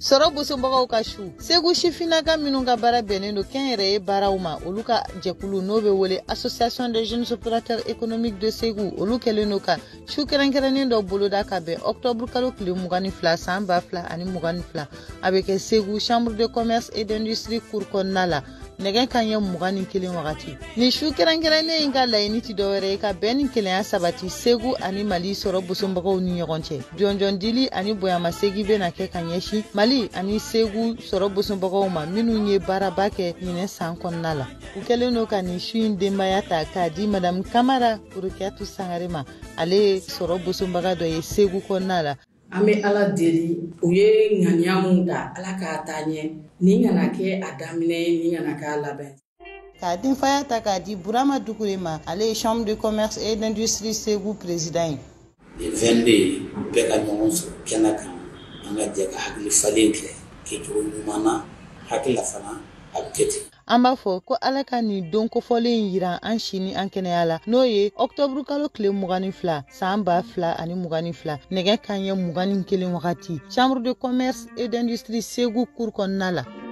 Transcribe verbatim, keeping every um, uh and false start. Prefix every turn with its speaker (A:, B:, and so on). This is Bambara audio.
A: sɔrɔ bosobagaw ka su Segu sifinaka minnu ka baara bɛnnen don kɛnyɛrɛye baaraw ma olu ka jɛkulu n'o bɛ wele Association des jeunes opérateurs économiques de Segu olu kɛlen don ka su kɛrɛnkɛrɛnnen dɔ boloda ka bɛn octobre kalo tile mugan ni fila san ba fila ani mugan ni fila a bɛ kɛ Segu chambre de commerce et d'industrie cour kɔnɔna la nɛgɛ kanɲɛ mugan ni kelen wagati ni su kɛrɛnkɛrɛnnen in ka laɲini ti dɔwɛrɛ ye ka bɛn ni kelenya sabati Segu ani Mali sɔrɔ bosonbagaw ni ɲɔgɔn cɛ jɔnjɔn dili ani bonyamasegi bɛna kɛ ka ɲɛsin Mali ani Segu sɔrɔ bosonbagaw ma minnu ye baaraba kɛ ɲinɛ san kɔnɔna la u kɛlen don ka nin su in denbaya ta k'a di madame Kamara Urukiyatu Sangare ma ale ye sɔrɔ bosonbaga dɔ ye Segu kɔnɔna la.
B: An bɛ Ala deli u ye ŋaniya mun da Ala k'a taa ɲɛ nin kana kɛ a daminɛ nin kana k'a labɛn.
A: K'a denfaya ta k'a di Burama Dukure ma ale ye chambre de commerce et d'industrie Segu président ye.
C: Le vingt-deux bɛɛ ka ɲɔgɔn sɔrɔ kɛnɛ kan an ka jɛ ka hakili falen kɛ kɛcogo ɲuman na hakili la fana a bɛ kɛ ten.
A: An b'a fɔ ko Ala ka nin don kofɔlen jira an si ni an kɛnɛya la n'o ye octobre kalo tile mugan ni fila san ba fila ani mugan ni fila nɛgɛ kanɲɛ mugan ni kelen wagati chambre de commerce et d'industrie Segu cour kɔnɔna la.